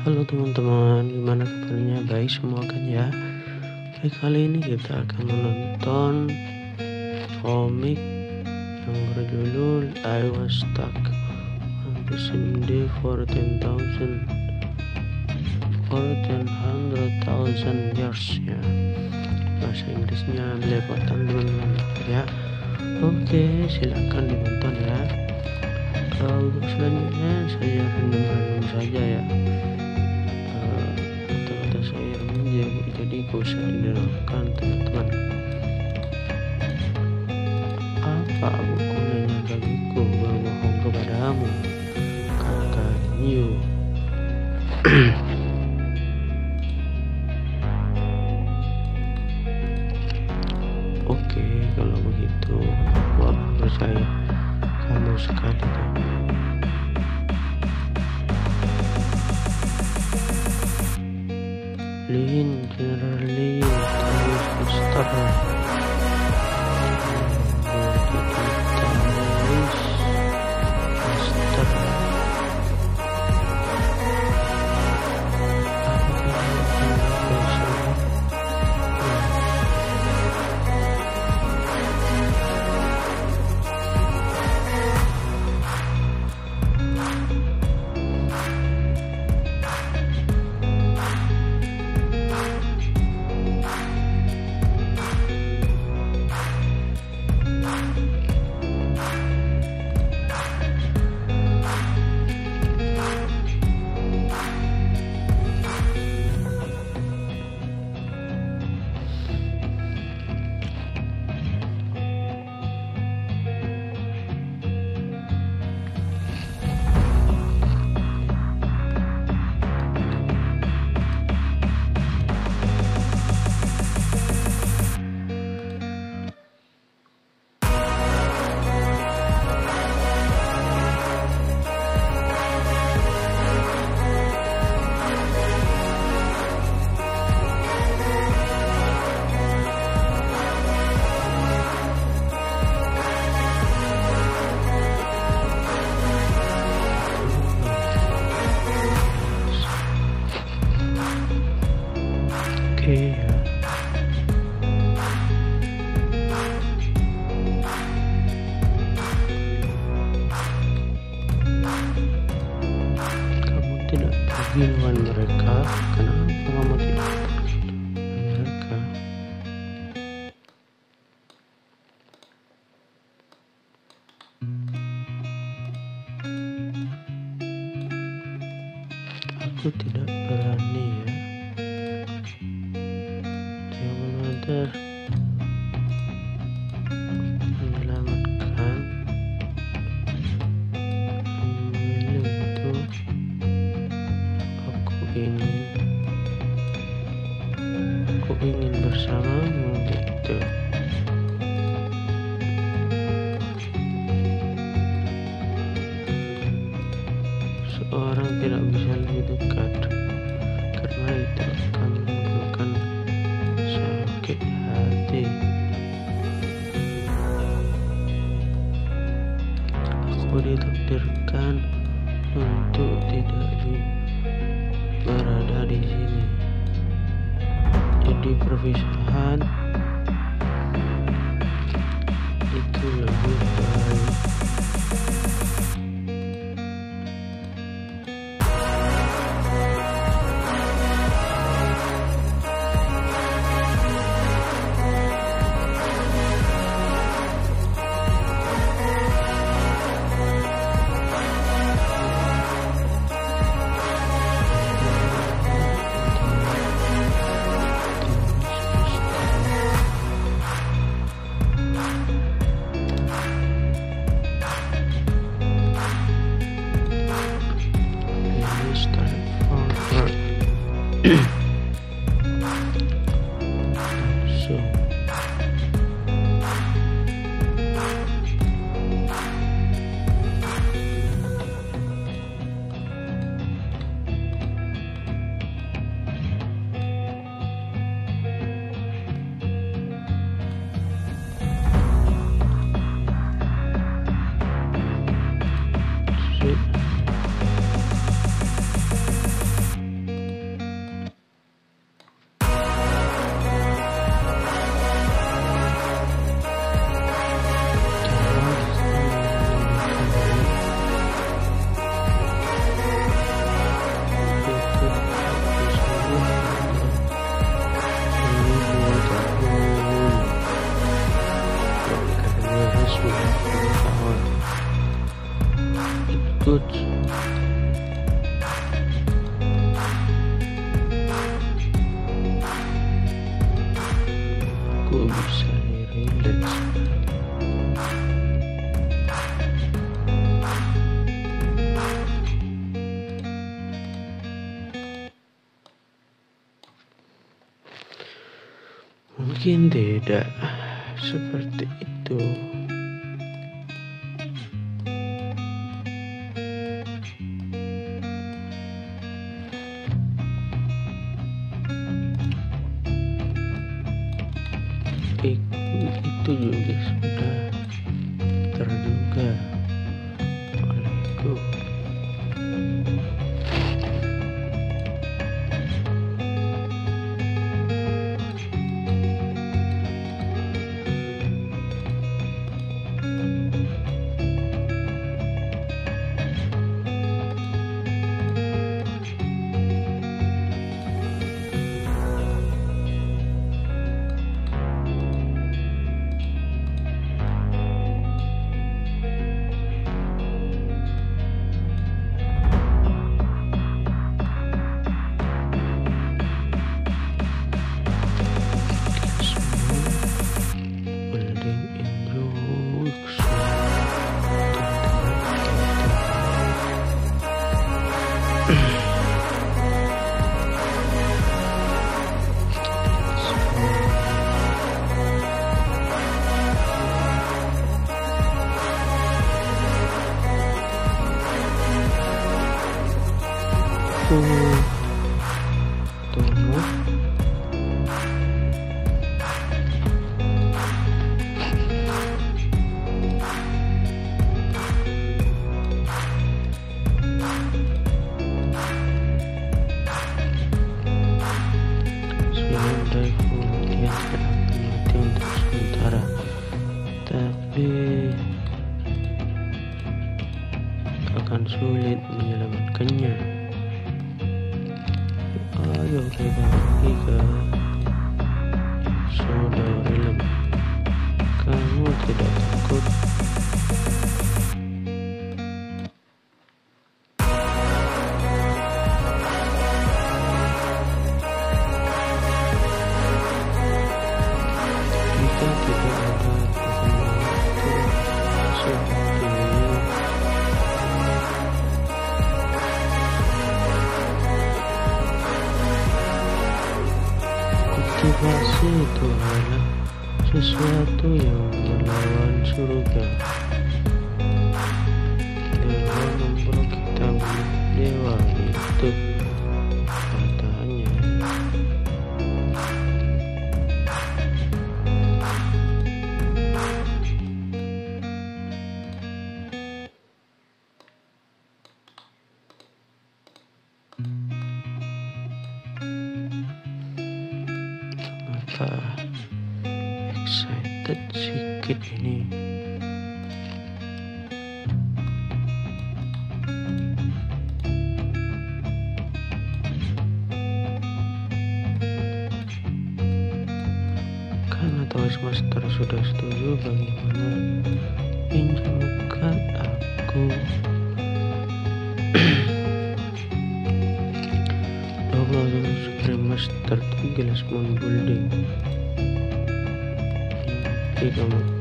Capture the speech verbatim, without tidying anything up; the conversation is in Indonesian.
Halo teman-teman, gimana kabarnya? Baik semua kan ya? Baik, kali ini kita akan menonton komik yang berjudul I Was Stuck on the Same Day for ten thousand for ten hundred thousand years ya. Bahasa Inggrisnya belepotan teman-teman ya. Oke, silakan ditonton ya. Uh, untuk selanjutnya saya random-random saja ya. Kata-kata saya random jadi gak usah didengarkan teman-teman. Apa gunanya bagiku berbohong kepadamu, kakak New? Oke, kalau begitu aku akan percaya kamu sekali tuh. Lin, General Lin, terus Mustafa. Oke ya. Kamu tidak pergi dengan mereka. Kenapa kamu tidak pergi dengan mereka? Aku tidak berani ya. Menyelamatkan memilih itu aku ingin aku ingin bersamamu gitu. Seorang tidak bisa lebih dekat karena itu akan menimbulkan sakit hati. Aku ditakdirkan untuk tidak berada di sini. Jadi perpisahan itu lebih baik. So Mungkin tidak seperti itu. Itu juga sudah terduga olehku. Tunggu, tunggu. Sudah kemudian sedang mati untuk sementara, tapi akan sulit menyelamatkannya. Ayo kita pergi ke saudara film. Kamu tidak takut? Jika tidak ada perkembangan seperti ini, kultivasi itu adalah sesuatu yang melawan surga. Dewa membuat kita milik dewa itu, katanya. Apa excited sedikit ini? Karena Toys Master sudah setuju, bagaimana pinjamkan aku dua puluh Supreme Master tiga belas Moon Building. Mimpi kamu